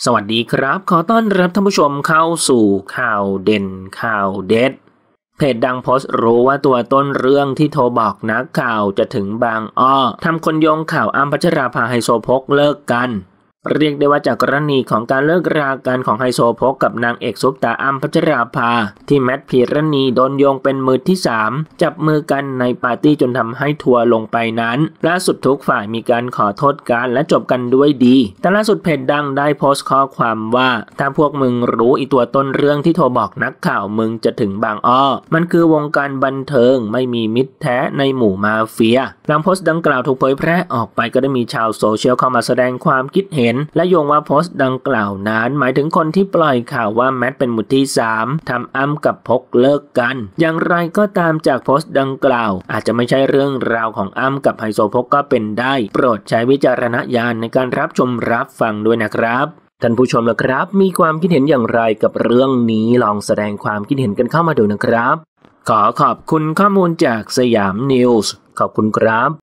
สวัสดีครับขอต้อนรับท่านผู้ชมเข้าสู่ข่าวเด่นข่าวเด็ดเพจดังโพสต์รู้ว่าตัวต้นเรื่องที่โทรบอกนักข่าวจะถึงบางอ้อทำคนโยงข่าวอ้ำพัชราภาไฮโซโพกเลิกกันเรียกได้ว่าจากกรณีของการเลิกรากันของไฮโซโพกกับนางเอกซุปตาอ้ำพัชราภาที่แมทพีรณีโดนโยงเป็นมือที่3จับมือกันในปาร์ตี้จนทำให้ทัวร์ลงไปนั้นล่าสุดทุกฝ่ายมีการขอโทษกันและจบกันด้วยดีแต่ล่าสุดเพจดังได้โพสต์ข้อความว่าถ้าพวกมึงรู้อีตัวต้นเรื่องที่โทรบอกนักข่าวมึงจะถึงบางอ้อมันคือวงการบันเทิงไม่มีมิตรแท้ในหมู่มาเฟียหลังโพสต์ดังกล่าวถูกเผยแพร่ออกไปก็ได้มีชาวโซเชียลเข้ามาแสดงความคิดเห็นและโยงว่าโพสต์ดังกล่าวนั้นหมายถึงคนที่ปล่อยข่าวว่าแมทเป็นมือที่3ทำอ้ำกับพกเลิกกันอย่างไรก็ตามจากโพสต์ดังกล่าวอาจจะไม่ใช่เรื่องราวของอ้ำกับไฮโซพกก็เป็นได้โปรดใช้วิจารณญาณในการรับชมรับฟังด้วยนะครับท่านผู้ชมล่ะครับมีความคิดเห็นอย่างไรกับเรื่องนี้ลองแสดงความคิดเห็นกันเข้ามาดูนะครับขอขอบคุณข้อมูลจากสยามนิวส์ขอบคุณครับ